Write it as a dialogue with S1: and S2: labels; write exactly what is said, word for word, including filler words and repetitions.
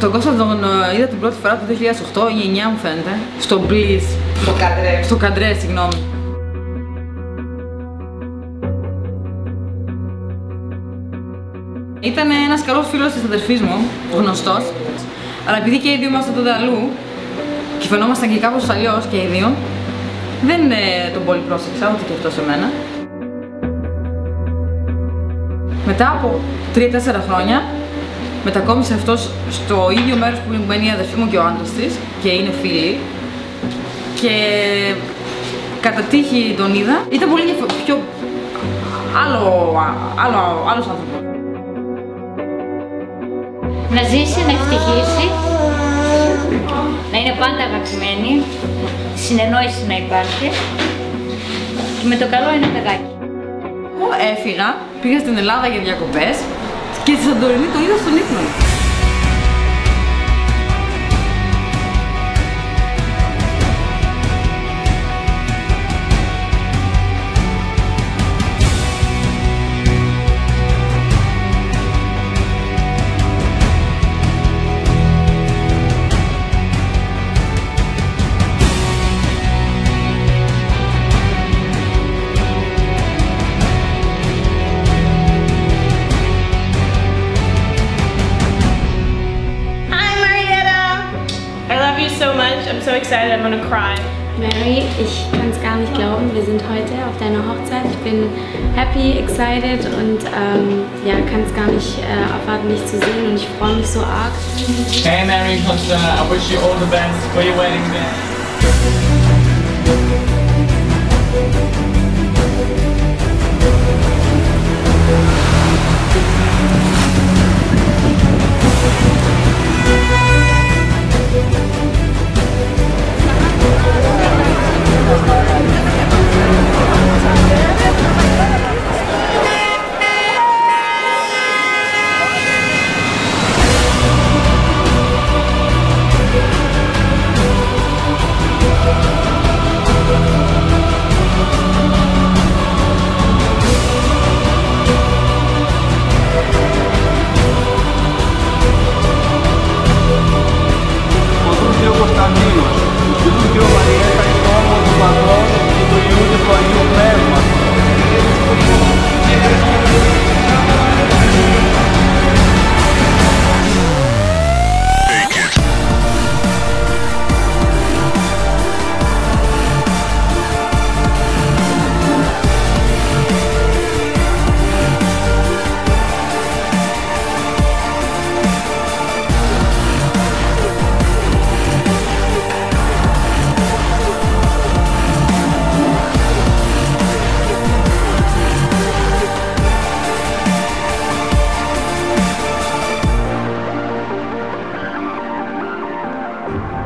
S1: Τον Κώστα τον είδα την πρώτη φορά το δύο χιλιάδες οκτώ ή εννιά μου φαίνεται, στο Bliss.
S2: Στο Καντρέ.
S1: Στο Καντρέ, συγγνώμη. Ήταν ένας καλός φίλος της αδερφής μου, γνωστός, αλλά επειδή και οι δύο ήμασταν τότε αλλού και φαινόμασταν και κάπως αλλιώς και οι δύο, δεν ε, τον πολύ πρόσεξα, ούτε και αυτό σε μένα. Μετά από τρία τέσσερα χρόνια, μετακόμισε αυτός στο ίδιο μέρος που μένει η αδερφή μου και ο άντρας της και είναι φίλοι και κατά τύχη τον είδα, ήταν πολύ πιο άλλο, άλλο, άλλος άνθρωπος.
S3: Να ζήσει, να ευτυχήσει, να είναι πάντα αγαπημένη, συνεννόηση να υπάρχει και με το καλό ένα παιδάκι.
S1: Εγώ έφυγα, πήγα στην Ελλάδα για διακοπές και στη Σαντορινή το είδα στον ύπνο μου.
S4: So much. I'm so excited. I'm gonna cry.
S5: Mary, ich kann es gar nicht glauben. Wir sind heute auf deiner Hochzeit. Ich bin happy, excited und ähm, ja, kann es gar nicht äh, erwarten, dich zu sehen und ich freue mich so arg.
S6: Hey Mary, I wish you all the best for your wedding day.
S1: Thank you.